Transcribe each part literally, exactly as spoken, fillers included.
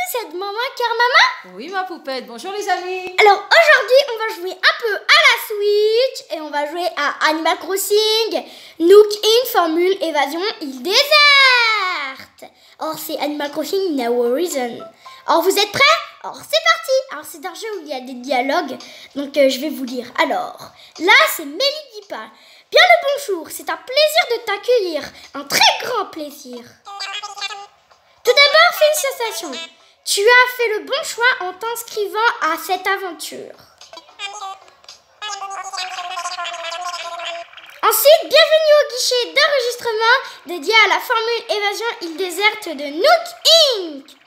c'est maman car maman. Oui ma poupette, bonjour les amis. Alors aujourd'hui on va jouer un peu à la Switch et on va jouer à Animal Crossing, Nook In, Formule, Évasion, Île Déserte. Alors c'est Animal Crossing Now Horizon. Alors vous êtes prêts? Alors c'est parti. Alors c'est un jeu où il y a des dialogues, donc euh, je vais vous lire. Alors là c'est Mélie qui parle. Bien le bonjour, c'est un plaisir de t'accueillir, un très grand plaisir. Tout d'abord, félicitations. Tu as fait le bon choix en t'inscrivant à cette aventure. Ensuite, bienvenue au guichet d'enregistrement dédié à la formule Évasion Île Déserte de Nook Incorporée.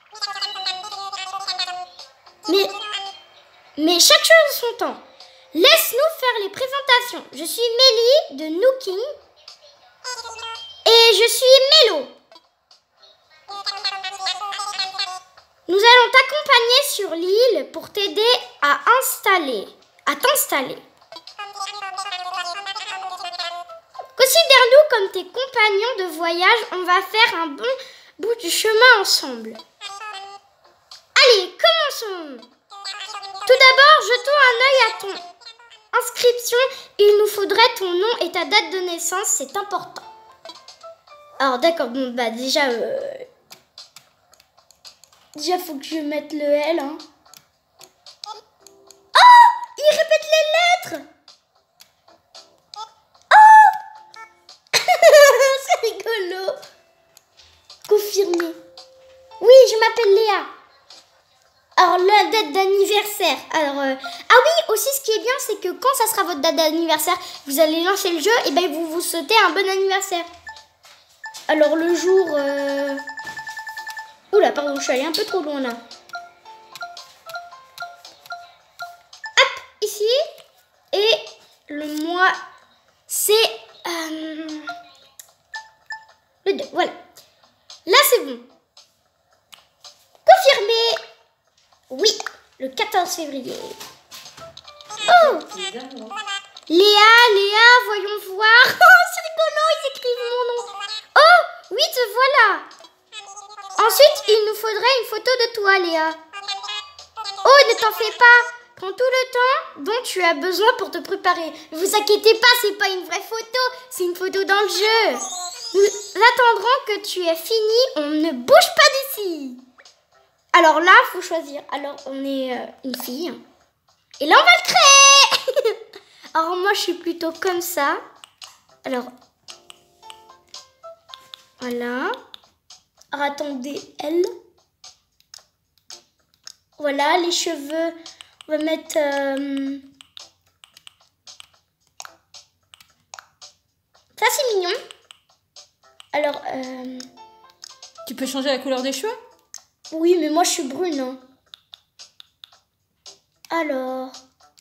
Mais, mais chaque chose en son temps. Laisse-nous faire les présentations. Je suis Mélie de Nook Incorporée et je suis Mélo. Nous allons t'accompagner sur l'île pour t'aider à installer, à t'installer. Considère-nous comme tes compagnons de voyage. On va faire un bon bout du chemin ensemble. Allez, commençons. Tout d'abord, jetons un œil à ton inscription. Il nous faudrait ton nom et ta date de naissance, c'est important. Alors d'accord, bon bah déjà... Euh... Déjà, faut que je mette le L. Hein. Oh! Il répète les lettres! Oh! C'est rigolo. Confirmé. Oui, je m'appelle Léa. Alors, la date d'anniversaire. Alors, euh... ah oui, aussi, ce qui est bien, c'est que quand ça sera votre date d'anniversaire, vous allez lancer le jeu, et ben vous vous souhaitez un bon anniversaire. Alors, le jour... Euh... Oula, pardon, je suis allée un peu trop loin là. Hop, ici. Et le mois, c'est euh, le deux. Voilà. Là, c'est bon. Confirmé. Oui, le quatorze février. Oh, Léa, Léa, voyons voir. Oh, c'est rigolo, ils écrivent mon nom. Oh, oui, te voilà. Ensuite, il nous faudrait une photo de toi, Léa. Oh, ne t'en fais pas. Prends tout le temps dont tu as besoin pour te préparer. Ne vous inquiétez pas, c'est pas une vraie photo. C'est une photo dans le jeu. Nous attendrons que tu aies fini. On ne bouge pas d'ici. Alors là, il faut choisir. Alors, on est euh, une fille. Et là, on va le créer. Alors, moi, je suis plutôt comme ça. Alors, voilà. Alors, attendez, elle. Voilà, les cheveux. On va mettre... Euh... Ça, c'est mignon. Alors, euh... Tu peux changer la couleur des cheveux? Oui, mais moi, je suis brune. Hein. Alors...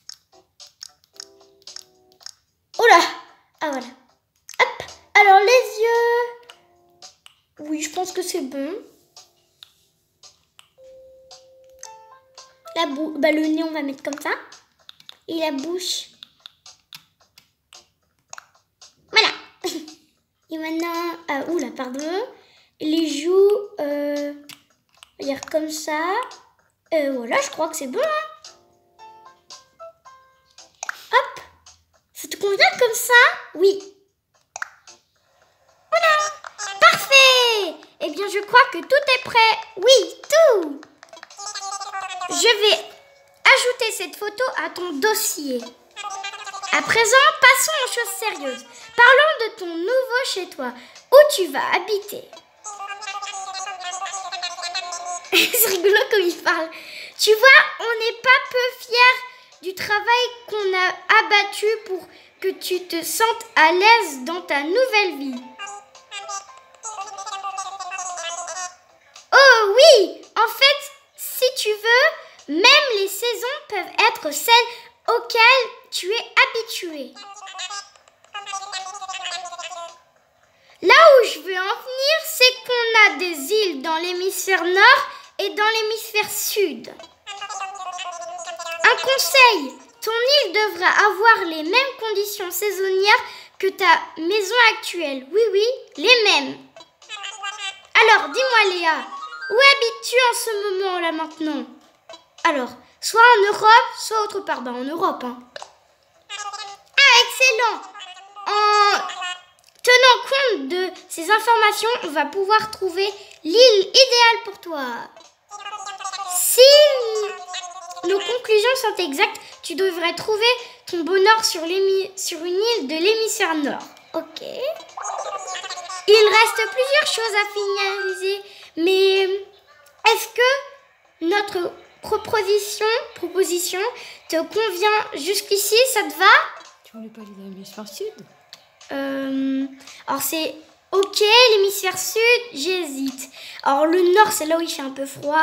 Oh là! Ah, voilà. Hop! Alors, les yeux... Oui, je pense que c'est bon. La bouche, bah, le nez, on va mettre comme ça. Et la bouche. Voilà. Et maintenant, ah, oula, pardon. Les joues, euh, on va dire comme ça. Euh, voilà, je crois que c'est bon. Hein. Hop. Ça te convient comme ça? Oui. Eh bien, je crois que tout est prêt. Oui, tout. Je vais ajouter cette photo à ton dossier. À présent, passons aux choses sérieuses. Parlons de ton nouveau chez toi. Où tu vas habiter? C'est rigolo comme il parle. Tu vois, on n'est pas peu fiers du travail qu'on a abattu pour que tu te sentes à l'aise dans ta nouvelle vie. Oh oui, en fait, si tu veux, même les saisons peuvent être celles auxquelles tu es habitué. Là où je veux en venir, c'est qu'on a des îles dans l'hémisphère nord et dans l'hémisphère sud. Un conseil, ton île devra avoir les mêmes conditions saisonnières que ta maison actuelle. Oui, oui, les mêmes. Alors, dis-moi Léa, où habites-tu en ce moment-là maintenant? Alors, soit en Europe, soit autre part. Ben, en Europe, hein. Ah, excellent! En tenant compte de ces informations, on va pouvoir trouver l'île idéale pour toi. Si nos conclusions sont exactes, tu devrais trouver ton bonheur sur, sur une île de l'hémisphère nord. Ok. Il reste plusieurs choses à finaliser, mais est-ce que notre proposition, proposition te convient jusqu'ici? Ça te va? Tu voulais pas aller dans l'hémisphère sud? Euh, alors c'est ok, l'hémisphère sud, j'hésite. Alors le nord, c'est là où il fait un peu froid.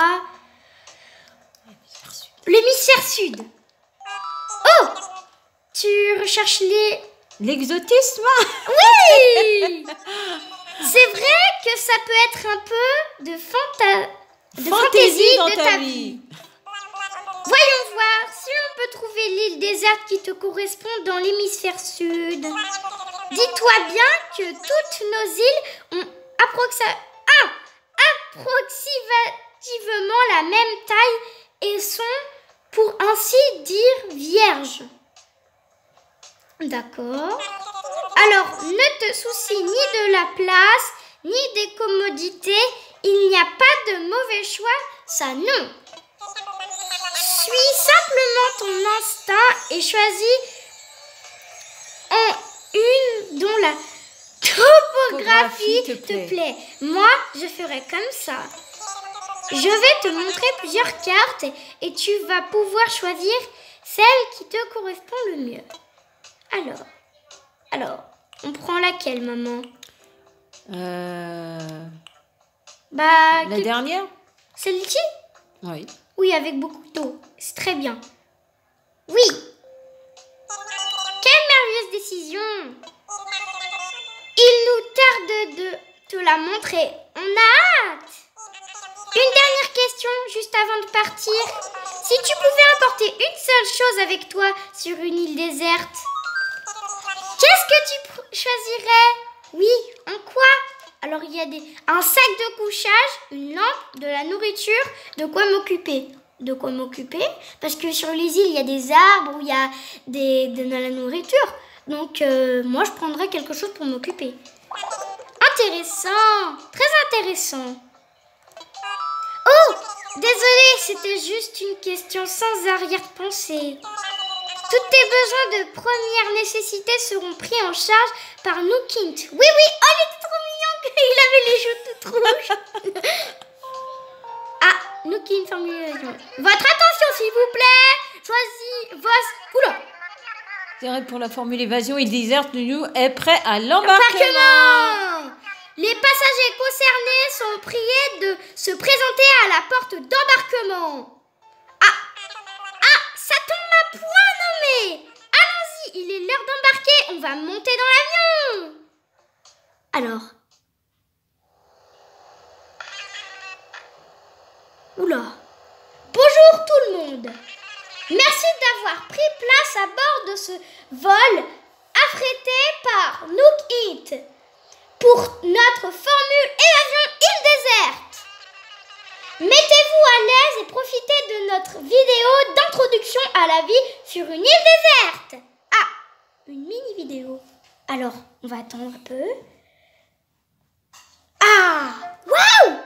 L'hémisphère sud. Oh, tu recherches les... L'exotisme? Oui. C'est vrai que ça peut être un peu de, fanta... de fantaisie dans de ta, ta vie. vie. Voyons voir si on peut trouver l'île déserte qui te correspond dans l'hémisphère sud. Dis-toi bien que toutes nos îles ont approxa... ah, approximativement la même taille et sont, pour ainsi dire, vierges. D'accord. Alors, ne te soucie ni de la place, ni des commodités. Il n'y a pas de mauvais choix, ça non. Suis simplement ton instinct et choisis en une dont la topographie te plaît. te plaît. Moi, je ferai comme ça. Je vais te montrer plusieurs cartes et tu vas pouvoir choisir celle qui te correspond le mieux. Alors, alors, on prend laquelle, maman? Euh... Bah, La que... dernière? Celle-ci? Oui. Oui, avec beaucoup d'eau. C'est très bien. Oui. Quelle merveilleuse décision. Il nous tarde de te la montrer. On a hâte. Une dernière question, juste avant de partir. Si tu pouvais emporter une seule chose avec toi sur une île déserte, qu'est-ce que tu choisirais? Oui, en quoi? Alors, il y a des, un sac de couchage, une lampe, de la nourriture, de quoi m'occuper. De quoi m'occuper? Parce que sur les îles, il y a des arbres, où il y a des, de, de la nourriture. Donc, euh, moi, je prendrais quelque chose pour m'occuper. Intéressant, très intéressant. Oh, désolée, c'était juste une question sans arrière-pensée. Tous tes besoins de première nécessité seront pris en charge par Nookint. Oui, oui, oh, il était trop mignon, il avait les joues toutes rouges. Ah, Nookint formulation. Votre attention, s'il vous plaît. Choisis vos... Oula. C'est vrai, pour la formule évasion, il déserte nous est prêt à l'embarquement. Les passagers concernés sont priés de se présenter à la porte d'embarquement. Ah, ah, ça tombe à point, non mais allons-y, il est l'heure d'embarquer, on va monter dans l'avion. Alors. Oula. Bonjour tout le monde. Merci d'avoir pris place à bord de ce vol affrété par Nookit pour notre formule évasion île déserte. Mettez-vous à l'aise et profitez de notre vidéo d'introduction à la vie sur une île déserte. Ah, une mini vidéo. Alors, on va attendre un peu. Ah, waouh!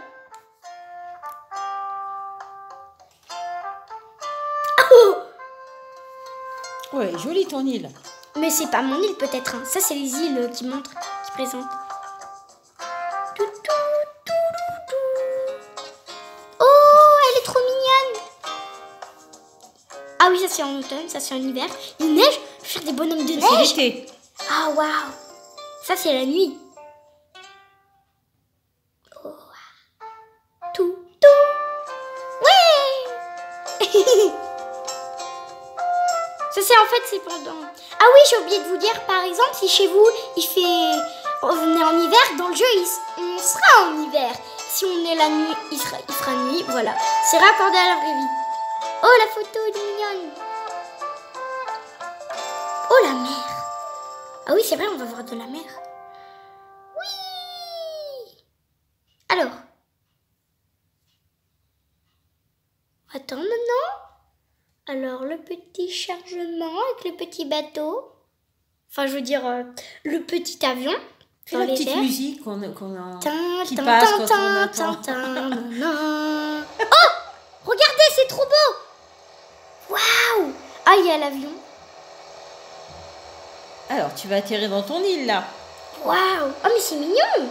Oh! Ouais, jolie ton île. Mais c'est pas mon île peut-être. Hein. Ça, c'est les îles qui montrent, qui présentent. Tout, tout, tout, tout. Oh, elle est trop mignonne. Ah oui, ça c'est en automne, ça c'est en hiver. Il neige, je vais faire des bonhommes de neige. C'est l'été. Ah waouh. Ça c'est la nuit. Oh. Tout, tout. Ouais. Ça c'est en fait c'est pendant. Ah oui, j'ai oublié de vous dire, par exemple, si chez vous il fait, on est en hiver, dans le jeu il, on sera en hiver. Si on est la nuit, il sera, il fera nuit. Voilà, c'est raccordé à la vraie vie. Oh la photo elle est mignonne. Oh la mer. Ah oui c'est vrai, on va voir de la mer. Oui. Alors. Attends maintenant. Alors, le petit chargement avec le petit bateau. Enfin, je veux dire, euh, le petit avion. C'est la petite airs. musique qu'on qu'on a, tin, qui tin, passe tin, quand tin, on attend. tin, tin, oh, regardez, c'est trop beau. Waouh. Ah, il y a l'avion. Alors, tu vas atterrir dans ton île, là. Waouh. Oh, mais c'est mignon.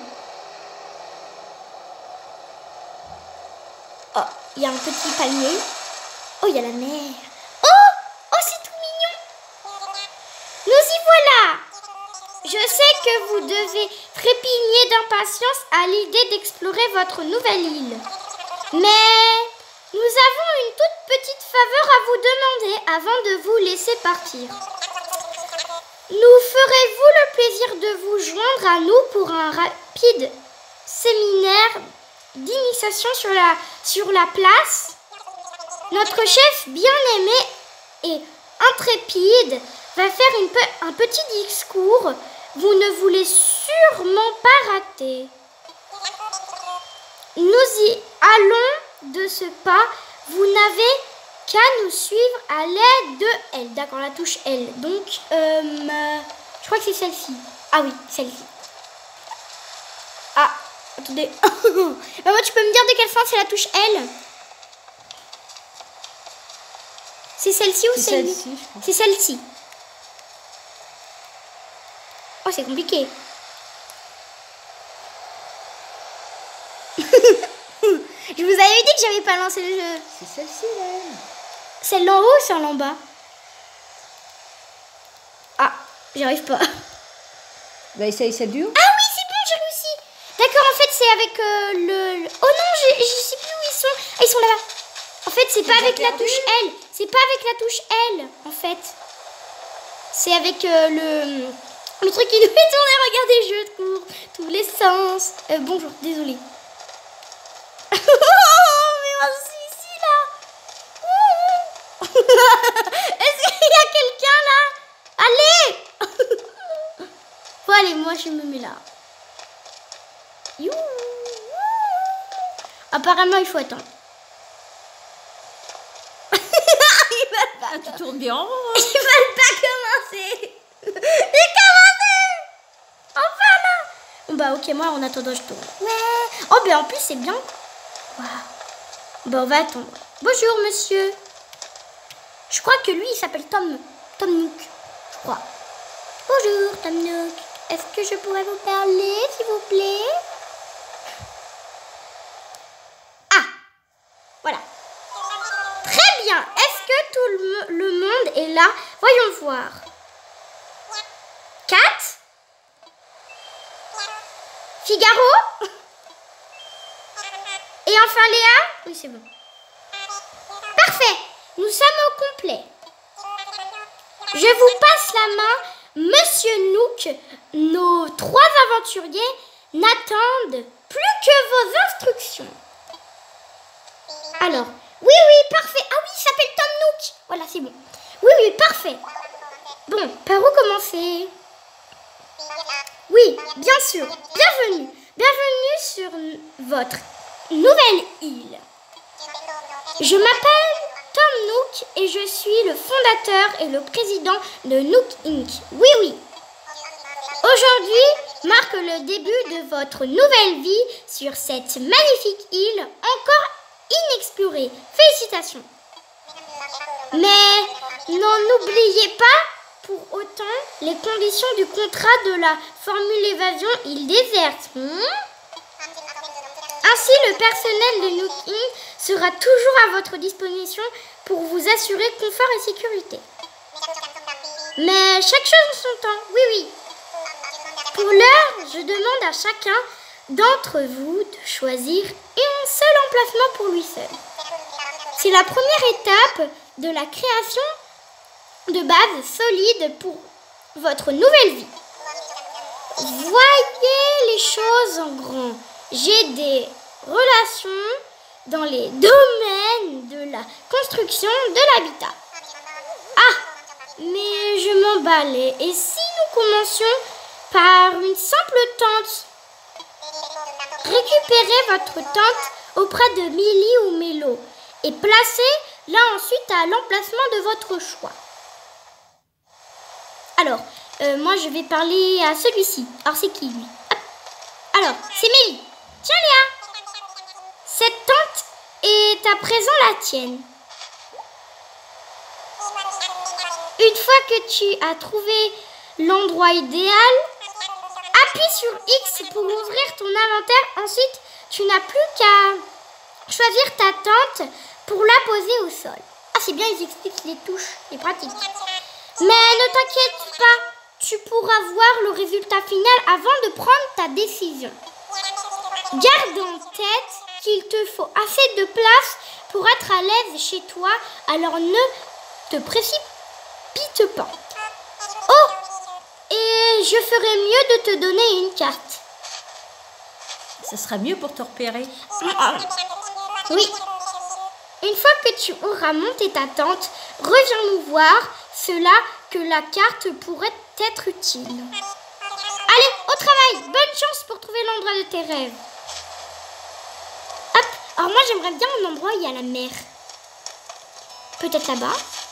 Oh, il y a un petit palmier. Oh, il y a la mer. Oh, oh, c'est tout mignon. Nous y voilà. Je sais que vous devez trépigner d'impatience à l'idée d'explorer votre nouvelle île. Mais nous avons une toute petite faveur à vous demander avant de vous laisser partir. Nous ferez-vous le plaisir de vous joindre à nous pour un rapide séminaire d'initiation sur la, sur la place? Notre chef bien-aimé et intrépide va faire une pe un petit discours. Vous ne voulez sûrement pas rater. Nous y allons de ce pas. Vous n'avez qu'à nous suivre à l'aide de L. D'accord, la touche L. Donc, euh, je crois que c'est celle-ci. Ah oui, celle-ci. Ah, attendez. Maman, tu peux me dire de quelle fin c'est la touche L? C'est celle-ci ou celle-ci? C'est celle-ci. Oh, c'est compliqué. Je vous avais dit que j'avais pas lancé le jeu. C'est celle-ci, là. Celle en haut ou celle en bas? Ah, j'y arrive pas. Bah, essaye celle du haut. Ah oui, c'est bon, j'ai réussi. D'accord, en fait, c'est avec euh, le, le... Oh non, je, je sais plus où ils sont. Ah, ils sont là-bas. En fait, c'est pas avec la touche L. C'est pas avec la touche L, en fait. C'est avec euh, le... Le truc qui nous fait tourner. Regardez, je cours tous les sens. Euh, bonjour, désolée. Oh, mais moi, je suis ici, là. Est-ce qu'il y a quelqu'un, là? Allez. Bon, allez, moi, je me mets là. You. Apparemment, il faut attendre. Ils veulent pas. Ah, tu tournes bien en rond. Ils veulent pas commencer. J'ai commencé. Enfin là. Bon bah ok, moi en attendant je tourne. Ouais. Oh bah en plus c'est bien. Waouh. Bah on va attendre. Bonjour monsieur. Je crois que lui il s'appelle Tom. Tom Nook. Je crois. Bonjour Tom Nook. Est-ce que je pourrais vous parler s'il vous plaît? Ah. Voilà. Très bien. Est-ce que tout le, le monde est là? Voyons voir. Kat? Figaro? Et enfin Léa? Oui, c'est bon. Parfait. Nous sommes au complet. Je vous passe la main, Monsieur Nook. Nos trois aventuriers n'attendent plus que vos instructions. Alors, oui, oui, parfait. Ah oui, il s'appelle Tom Nook. Voilà, c'est bon. Oui, oui, parfait. Bon, par où commencer? Oui, bien sûr. Bienvenue. Bienvenue sur votre nouvelle île. Je m'appelle Tom Nook et je suis le fondateur et le président de Nook incorporée. Oui, oui. Aujourd'hui marque le début de votre nouvelle vie sur cette magnifique île encore inexplorée. Félicitations. Mais n'oubliez pas pour autant les conditions du contrat de la formule évasion île déserte. Hmm? Ainsi, le personnel de Nook incorporée sera toujours à votre disposition pour vous assurer confort et sécurité. Mais chaque chose en son temps, oui, oui. Pour l'heure, je demande à chacun d'entre vous de choisir un seul emplacement pour lui seul. C'est la première étape de la création de bases solides pour votre nouvelle vie. Voyez les choses en grand. J'ai des relations dans les domaines de la construction de l'habitat. Ah, mais je m'emballais. Et si nous commencions par une simple tente? Récupérez votre tente auprès de Millie ou Mélo et placez-la ensuite à l'emplacement de votre choix. Alors, euh, moi je vais parler à celui-ci. Alors c'est qui lui? Hop. Alors, c'est Mélie. Tiens Léa, cette tente est à présent la tienne. Une fois que tu as trouvé l'endroit idéal, appuie sur X pour ouvrir ton inventaire. Ensuite, tu n'as plus qu'à choisir ta tente pour la poser au sol. Ah, c'est bien, ils expliquent les touches, c'est pratique. Mais ne t'inquiète pas, tu pourras voir le résultat final avant de prendre ta décision. Garde en tête qu'il te faut assez de place pour être à l'aise chez toi, alors ne te précipite pas. Oh, et je ferais mieux de te donner une carte. Ça sera mieux pour te repérer. Ah, oui. Une fois que tu auras monté ta tente, reviens nous voir. C'est là que la carte pourrait être utile. Allez, au travail. Bonne chance pour trouver l'endroit de tes rêves. Hop. Alors moi, j'aimerais bien un endroit où il y a la mer. Peut-être là-bas.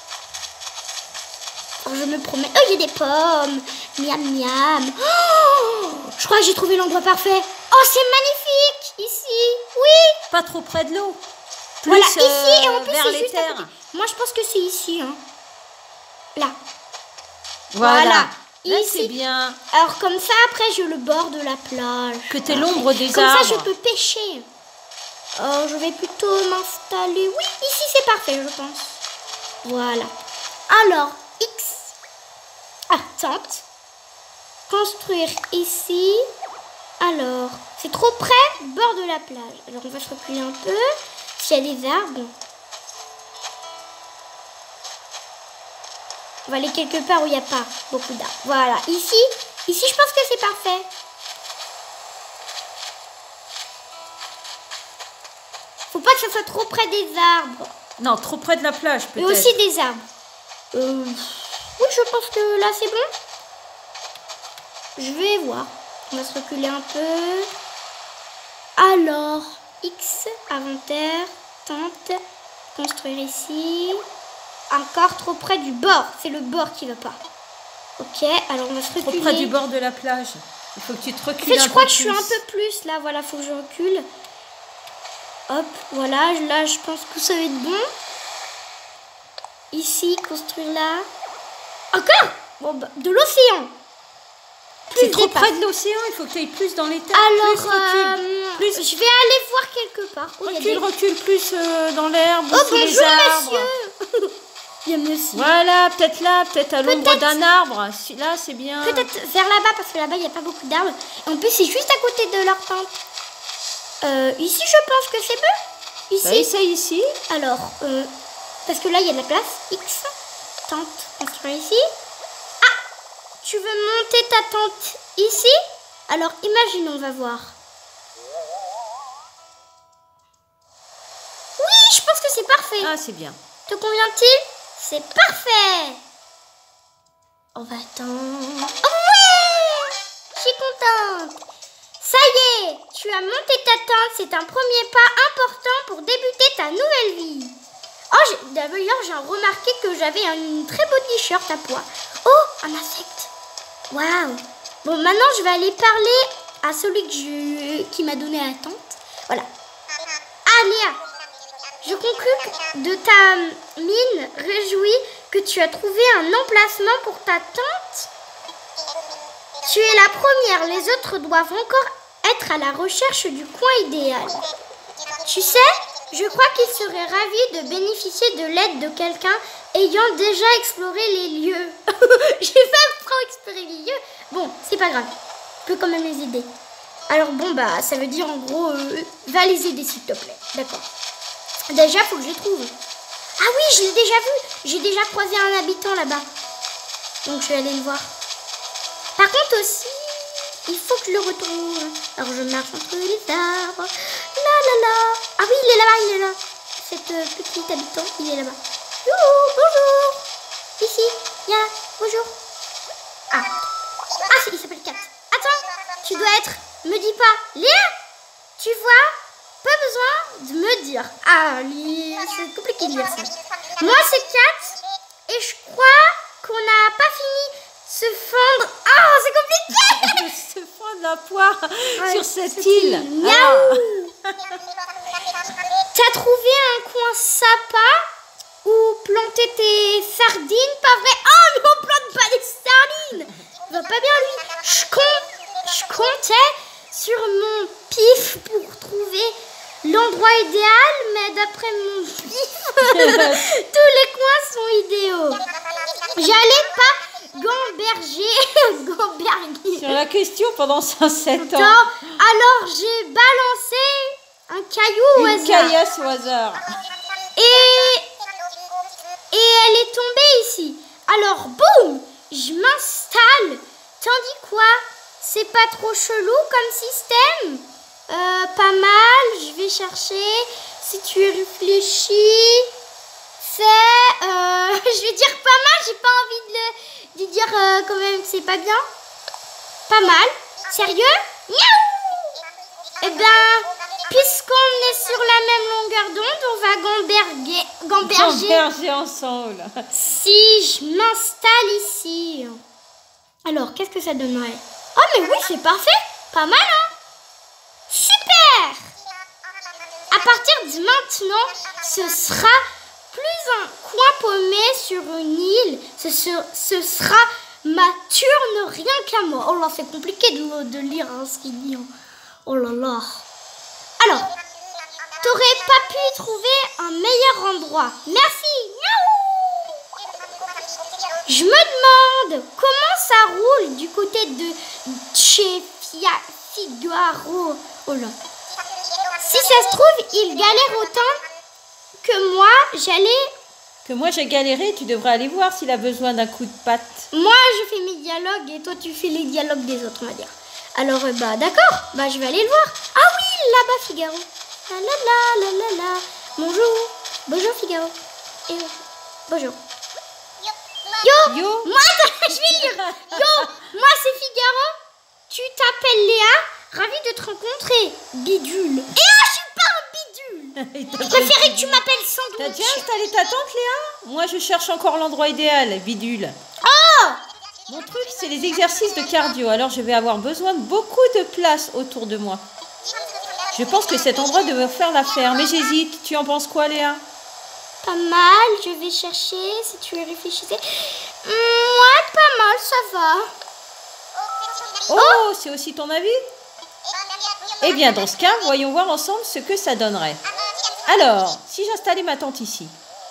Alors, je me promets. Oh, il y a des pommes. Miam, miam. Oh, je crois que j'ai trouvé l'endroit parfait. Oh, c'est magnifique. Ici. Oui. Pas trop près de l'eau. Plus, voilà, euh, ici. Et en plus, vers c'est les juste terres. à côté. Moi, je pense que c'est ici. Hein. Là. Voilà. Voilà. Là, Ici. c'est bien. Alors, comme ça, après, j'ai le bord de la plage. Que t'aies l'ombre des comme arbres. Comme ça, je peux pêcher. Oh, je vais plutôt m'installer. Oui, ici, c'est parfait, je pense. Voilà. Alors, X. Ah, tente. Construire ici. Alors, c'est trop près, bord de la plage. Alors, on va se reculer un peu. S'il y a des arbres. On va aller quelque part où il n'y a pas beaucoup d'arbres. Voilà, ici, ici, je pense que c'est parfait. Faut pas que ça soit trop près des arbres. Non, trop près de la plage, peut-être. Et aussi des arbres. Euh, oui, je pense que là, c'est bon. Je vais voir. On va se reculer un peu. Alors, X, inventaire, tente, construire ici. Encore trop près du bord. C'est le bord qui va pas. Ok, alors on va se reculer. Trop près du bord de la plage. Il faut que tu te recules En fait, un je crois peu que je suis plus. un peu plus là. Voilà, faut que je recule. Hop, voilà. Là, je pense que ça va être bon. Ici, construire là. Encore bon, bah, de l'océan. C'est trop près de l'océan. Il faut que tu ailles plus dans les terres. Alors, plus, recule. euh, Plus. je vais aller voir quelque part. Oh, Recule, des... recule plus euh, dans l'herbe. Oh, sous les bonjour, arbres. monsieur. Bien, monsieur. Voilà, peut-être là, peut-être à l'ombre Peut-être. d'un arbre. Si- Là, c'est bien. Peut-être vers là-bas, parce que là-bas, il n'y a pas beaucoup d'arbres. En plus, c'est juste à côté de leur tente. Euh, ici, je pense que c'est bon. Ici. Bah, essaye ici. Alors, euh, parce que là, il y a de la place. X. Tente. Construire ici. Ah, tu veux monter ta tente ici? Alors, imagine, on va voir. Oui, je pense que c'est parfait. Ah, c'est bien. Te convient-il? C'est parfait. On va attendre. Oh ouais, je suis contente. Ça y est, tu as monté ta tente. C'est un premier pas important pour débuter ta nouvelle vie. Oh, d'ailleurs, j'ai remarqué que j'avais un très beau t-shirt à pois. Oh, un insecte. Waouh. Bon, maintenant, je vais aller parler à celui que je, qui m'a donné la tente. Voilà. Ah, Léa. Je conclus de ta mine réjouie que tu as trouvé un emplacement pour ta tente. Tu es la première, les autres doivent encore être à la recherche du coin idéal. Tu sais, je crois qu'ils seraient ravis de bénéficier de l'aide de quelqu'un ayant déjà exploré les lieux. J'ai pas trop exploré les lieux. Bon, c'est pas grave, je peux quand même les aider. Alors bon, bah ça veut dire en gros, euh, va les aider s'il te plaît, d'accord. Déjà, faut que je les trouve. Ah oui, je l'ai déjà vu. J'ai déjà croisé un habitant là-bas. Donc, je vais aller le voir. Par contre aussi, il faut que je le retrouve. Alors, je marche entre les arbres. Là, là, là. Ah oui, il est là-bas, il est là. Cet euh, petit habitant, il est là-bas. Youhou, bonjour. Ici, viens là. Bonjour. Ah, ah il s'appelle Kat. Attends, tu dois être... Me dis pas. Léa, tu vois pas besoin de me dire. Ah, li- c'est compliqué de lire ça. Moi, c'est quatre. Et je crois qu'on n'a pas fini de se fondre. Ah, c'est compliqué. Se fond de la poire Ouais, sur cette cette île. île. Miaou. T'as trouvé un coin sympa où planter tes sardines, pas vrai? Oh, mais on plante pas des sardines. Il va pas bien, lui. Je compte, je comptais sur mon pif pour trouver l'endroit idéal, mais d'après mon pif, tous les coins sont idéaux. J'allais pas gamberger, gamberger. Sur la question pendant cent sept ans. Attends, alors j'ai balancé un caillou au Une hasard. caillasse au hasard. Et, et elle est tombée ici. Alors, boum, je m'installe. Tandis quoi, c'est pas trop chelou comme système? Euh, pas mal, je vais chercher. Si tu réfléchis, c'est... Euh, je vais dire pas mal, j'ai pas envie de, le, de dire euh, quand même que c'est pas bien. Pas mal. Sérieux? Miaou! Eh ben, puisqu'on est sur la même longueur d'onde, on va gamberger. gamberger. Gamberger ensemble. Si je m'installe ici. Alors, qu'est-ce que ça donnerait? Oh, mais oui, c'est parfait. Pas mal, hein? Super! À partir de maintenant, ce sera plus un coin paumé sur une île. Ce, ce, ce sera ma turne rien qu'à moi. Oh là, c'est compliqué de, de lire hein, ce qu'il dit. Oh là là. Alors, t'aurais pas pu trouver un meilleur endroit. Merci. Miaou. Je me demande comment ça roule du côté de chez Fia, Figaro. Oh là. Si ça se trouve, il galère autant que moi, j'allais... Que moi j'ai galéré, tu devrais aller voir s'il a besoin d'un coup de patte. Moi, je fais mes dialogues et toi, tu fais les dialogues des autres, on va dire. Alors, euh, bah, d'accord, bah, je vais aller le voir. Ah oui, là-bas, Figaro. La la la la la la. Bonjour. Bonjour, Figaro. Et euh, bonjour. Yo, Yo. moi, attends, je vais lire. Yo, moi, c'est Figaro. Tu t'appelles Léa. Ravie de te rencontrer. Bidule. Et ah, je suis pas un bidule. Je préférais que tu m'appelles T'as Sandwich. déjà installé ta tente, Léa? Moi, je cherche encore l'endroit idéal, bidule. Oh! Mon truc, c'est les exercices de cardio. Alors, je vais avoir besoin de beaucoup de place autour de moi. Je pense que cet endroit devrait faire l'affaire, mais j'hésite. Tu en penses quoi, Léa? Pas mal, je vais chercher si tu y réfléchissais. Hum, ouais, pas mal, ça va. Oh, c'est aussi ton avis? Eh bien, dans ce cas, voyons voir ensemble ce que ça donnerait. Alors, si j'installais ma tente ici?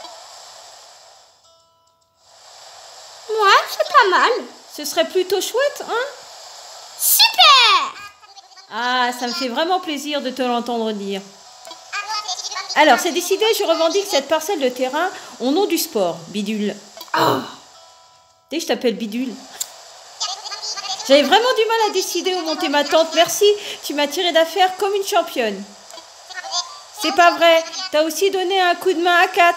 Ouais, c'est pas mal. Ce serait plutôt chouette, hein? Super! Ah, ça me fait vraiment plaisir de te l'entendre dire. Alors, c'est décidé, je revendique cette parcelle de terrain au nom du sport, Bidule. Oh. Dès que je t'appelle Bidule. J'avais vraiment du mal à décider où monter ma tente. Merci, tu m'as tiré d'affaire comme une championne. C'est pas vrai, t'as aussi donné un coup de main à Kat.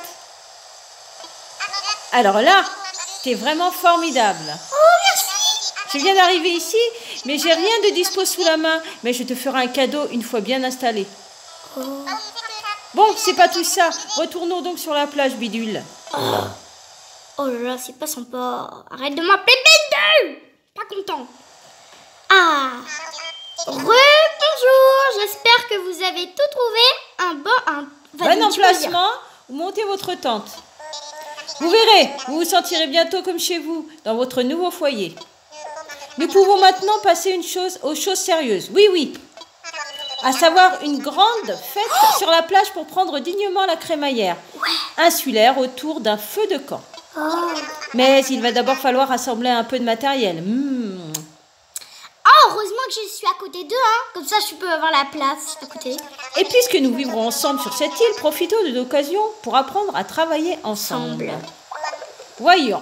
Alors là, t'es vraiment formidable. Oh, merci! Je viens d'arriver ici, mais j'ai rien de dispo sous la main. Mais je te ferai un cadeau une fois bien installé. Oh, Bon, c'est pas tout ça. Retournons donc sur la plage, Bidule. oh. Oh là là, c'est pas sympa. Arrête de m'appeler Bidule! Pas content. Ah! Re-bonjour! J'espère que vous avez tout trouvé. Un bon... Un... Bon emplacement où montez votre tente. Vous verrez, vous vous sentirez bientôt comme chez vous, dans votre nouveau foyer. Nous pouvons maintenant passer une chose, aux choses sérieuses. Oui, oui. À savoir une grande fête oh sur la plage pour prendre dignement la crémaillère ouais. insulaire autour d'un feu de camp. Oh. Mais il va d'abord falloir rassembler un peu de matériel. Mmh. Oh, heureusement que je suis à côté d'eux, hein. Comme ça, je peux avoir la place à côté. Et puisque nous vivrons ensemble sur cette île, profitons de l'occasion pour apprendre à travailler ensemble. ensemble. Voyons.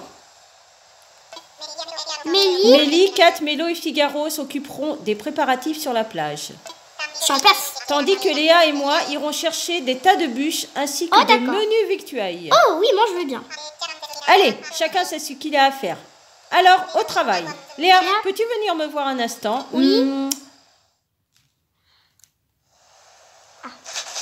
Mélie, Mélie, Kat, Mélo et Figaro s'occuperont des préparatifs sur la plage. Sur place. Tandis que Léa et moi irons chercher des tas de bûches ainsi que oh, des menus victuailles. Oh oui, moi je veux bien. Allez, chacun sait ce qu'il a à faire. Alors, au travail. Léa, Léa peux-tu venir me voir un instant? Oui. mmh. Ah.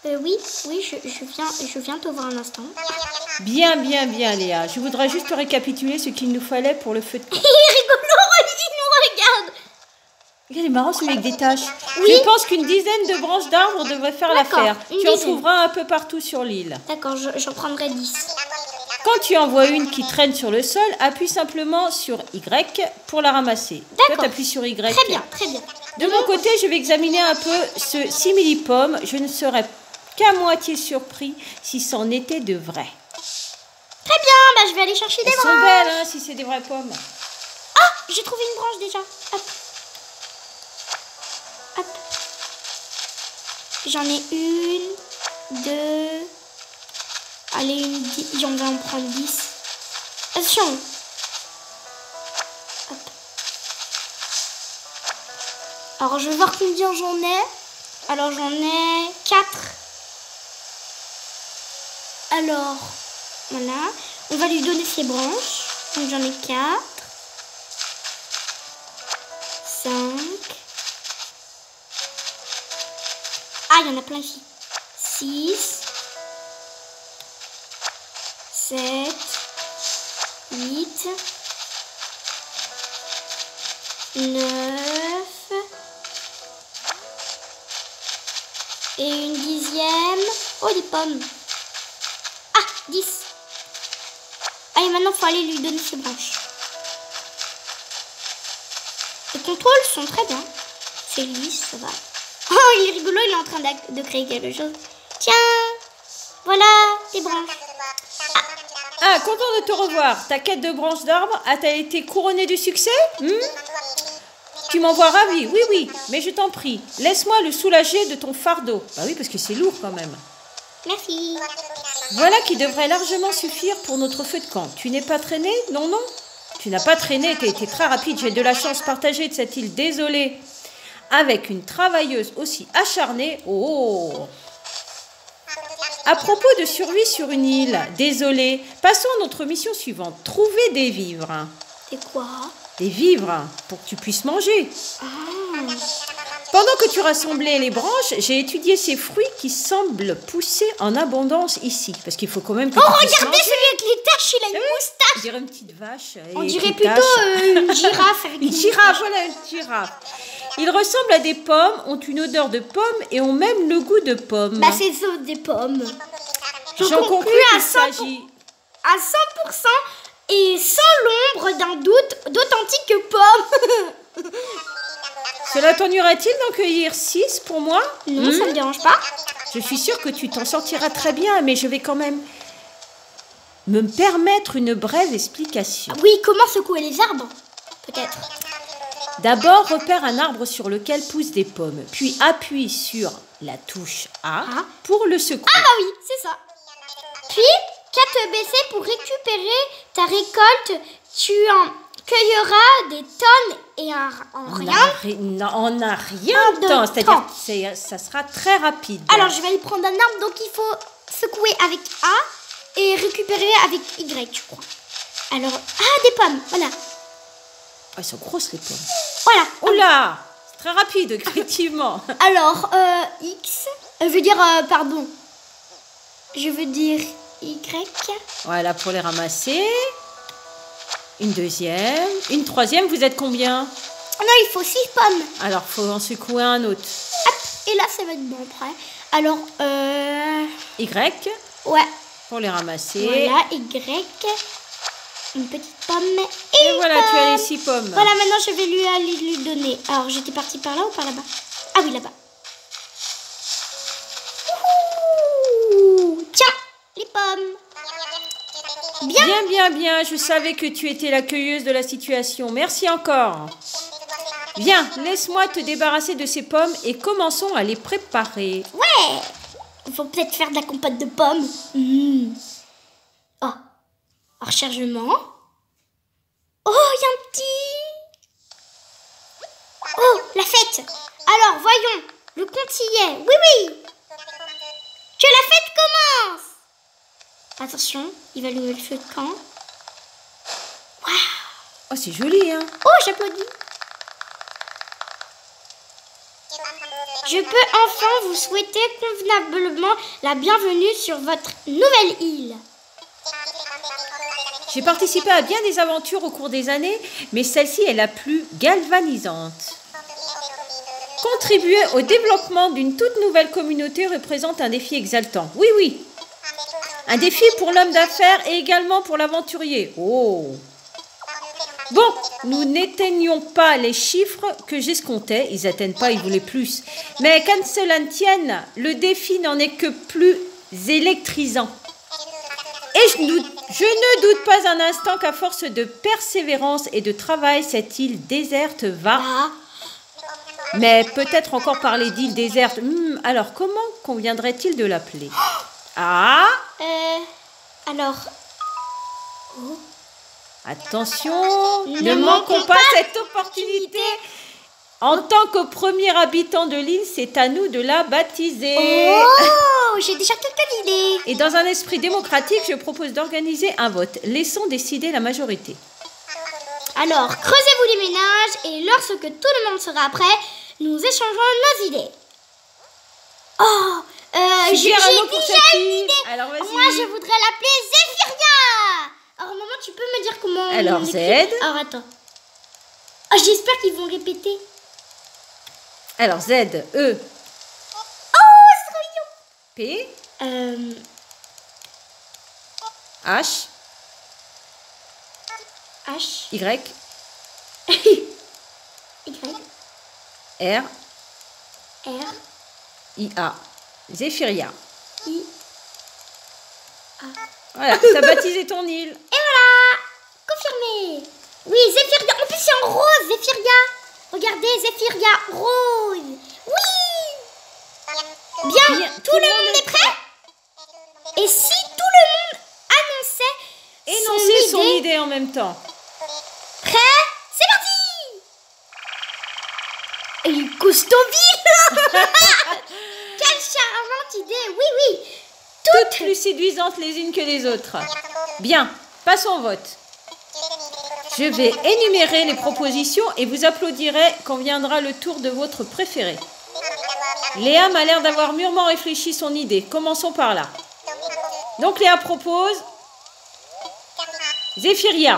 Euh, oui, oui, je, je, viens, je viens te voir un instant. Bien, bien, bien, Léa. Je voudrais juste récapituler ce qu'il nous fallait pour le feu de camp. Il est rigolo, il nous regarde. Il est marrant celui avec des taches. Oui. Je pense qu'une dizaine de branches d'arbres devraient faire l'affaire. Tu dizaine. en trouveras un peu partout sur l'île. D'accord, j'en prendrai dix. Quand tu en vois une qui traîne sur le sol, appuie simplement sur Y pour la ramasser. D'accord. Toi, t'appuies sur Y. Très bien, très bien. De mon côté, je vais examiner un peu ce simili-pomme. Je ne serais qu'à moitié surpris si c'en était de vrai. Très bien, bah, je vais aller chercher des Elles branches. sont belles, hein, si c'est des vraies pommes. Ah, j'ai trouvé une branche déjà. Hop. Hop. J'en ai une, deux. Allez, une dix. J'en vais en prendre dix. Attention. Hop. Alors, je vais voir combien j'en ai. Alors, j'en ai quatre. Alors, voilà. On va lui donner ses branches. Donc, j'en ai quatre. cinq. Ah, il y en a plein ici. six. sept. huit. neuf. Et une dixième. Oh, des pommes. Ah, dix. Allez, maintenant, il faut aller lui donner ses branches. Les contrôles sont très bien. C'est lisse, ça va. Oh, il est rigolo, il est en train de créer quelque chose. Tiens, voilà, tes branches. Ah, ah, content de te revoir. Ta quête de branches d'arbre a-t-elle été couronnée du succès? hmm Tu m'envoies ravi, oui, oui, mais je t'en prie, laisse-moi le soulager de ton fardeau. Bah oui, parce que c'est lourd quand même. Merci. Voilà qui devrait largement suffire pour notre feu de camp. Tu n'es pas traîné? Non, non. Tu n'as pas traîné, tu as été très rapide. J'ai de la chance partagée de cette île désolée avec une travailleuse aussi acharnée. Oh! À propos de survie sur une île désolée, passons à notre mission suivante. Trouver des vivres. C'est quoi? Des vivres pour que tu puisses manger. Ah. Pendant que tu rassemblais les branches, j'ai étudié ces fruits qui semblent pousser en abondance ici. Parce qu'il faut quand même que Oh, tu puisses regardez manger. celui avec les taches, il a une On moustache. dirait une petite vache. On avec dirait des plutôt taches. euh, une girafe. Avec Une girafe, voilà une girafe. Ils ressemblent à des pommes, ont une odeur de pomme et ont même le goût de pomme. Bah, c'est ça, des pommes. J'en conclus à qu'il cent pour cent. s'agit... À cent pour cent et sans l'ombre d'un doute d'authentiques pommes. Cela t'ennuierait-il d'en cueillir six pour moi? Non, ça me dérange pas. Je suis sûre que tu t'en sortiras très bien, mais je vais quand même me permettre une brève explication. Oui, comment secouer les arbres? Peut-être. D'abord, repère un arbre sur lequel poussent des pommes, puis appuie sur la touche A Ah. pour le secouer. Ah bah oui, c'est ça. Puis, qu'à te baisser pour récupérer ta récolte, tu en cueilleras des tonnes et en, en On rien. a ri- non, on n'a rien de de temps, c'est-à-dire temps. que c'est- ça sera très rapide. Alors, je vais aller prendre un arbre, donc il faut secouer avec A et récupérer avec Y, je crois. Alors, ah, des pommes, voilà. Ah, elles sont grosses les pommes. Voilà. Oh là, c'est très rapide, effectivement. Alors, euh, X, euh, je veux dire, euh, pardon, je veux dire Y. Voilà, pour les ramasser. Une deuxième. Une troisième, vous êtes combien? Non, il faut six pommes. Alors, il faut en secouer un autre. Hop, et là, ça va être bon après. Alors, euh, Y, ouais, pour les ramasser. voilà, Y, une petite pomme et, Et une voilà, tu as pomme. les six pommes. Voilà, maintenant, je vais lui aller lui donner. Alors, j'étais partie par là ou par là-bas? Ah oui, là-bas. Ouh, tiens, les pommes. Bien. Bien, bien, bien. Je savais que tu étais la cueilleuse de la situation. Merci encore. Viens, laisse-moi te débarrasser de ces pommes et commençons à les préparer. Ouais. Il faut peut-être faire de la compote de pommes. Mmh. Oh, rechargement. Oh, il y a un petit... Oh, la fête. Alors, voyons. Le compte y est. Oui, oui. Que la fête commence. Attention, il va allumer le feu de camp. Waouh. Oh, c'est joli, hein? Oh, j'applaudis. Je peux enfin vous souhaiter convenablement la bienvenue sur votre nouvelle île. J'ai participé à bien des aventures au cours des années, mais celle-ci est la plus galvanisante. Contribuer au développement d'une toute nouvelle communauté représente un défi exaltant. Oui, oui. Un défi pour l'homme d'affaires et également pour l'aventurier. Oh. Bon, nous n'éteignons pas les chiffres que j'escomptais. Ils n'atteignent pas, ils voulaient plus. Mais qu'à cela ne tienne, le défi n'en est que plus électrisant. Et je, doute, je ne doute pas un instant qu'à force de persévérance et de travail, cette île déserte va... Ah. Mais peut-être encore parler d'île déserte. Hmm, alors, comment conviendrait-il de l'appeler? Ah. Euh... Alors... Oh. Attention, ne, ne manquons pas, pas cette opportunité. En tant que premier habitant de l'île, c'est à nous de la baptiser. Oh, j'ai déjà quelques idées. Et dans un esprit démocratique, je propose d'organiser un vote. Laissons décider la majorité. Alors, creusez-vous les ménages et lorsque tout le monde sera prêt, nous échangerons nos idées. Oh, euh, j'ai déjà une idée. Alors, vas-y. Moi, je voudrais l'appeler Zéphiria. Alors, maman, tu peux me dire comment... Alors, on Z. Alors, attends. Oh, j'espère qu'ils vont répéter. Alors, Z, E. Oh, c'est trop mignon. P. Euh... H. H. Y. Y. R. R. I. A. Zéphiria. I. A. Voilà, tu as baptisé ton île. Et voilà. Confirmé. Oui, Zéphiria. En plus, c'est en rose, Zéphiria. Regardez, Zéphiria rose. Oui. Bien, Bien. Tout, tout le monde, monde est prêt. Et si tout le monde annonçait Énoncer son, son idée, idée en même temps. Prêt? C'est parti. Et Coustoville. Quelle charmante idée. Oui, oui. Toutes, Toutes plus séduisantes les unes que les autres. Bien, passons au vote. Je vais énumérer les propositions et vous applaudirez quand viendra le tour de votre préféré. Léa m'a l'air d'avoir mûrement réfléchi son idée. Commençons par là. Donc Léa propose Zéphiria.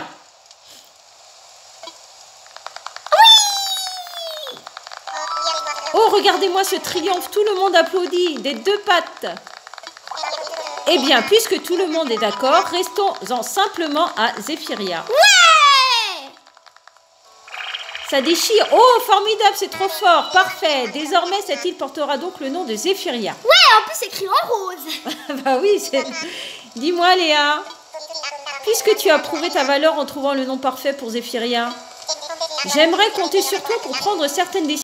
Oui. Oh, regardez-moi ce triomphe. Tout le monde applaudit des deux pattes. Eh bien, puisque tout le monde est d'accord, restons-en simplement à Zéphiria. Ouais! Ça déchire. Oh, formidable, c'est trop fort. Parfait. Désormais, cette île portera donc le nom de Zéphiria. Ouais, en plus, c'est écrit en rose. Bah oui, c'est... Dis-moi, Léa, puisque tu as prouvé ta valeur en trouvant le nom parfait pour Zéphiria, j'aimerais compter sur toi pour prendre certaines décisions.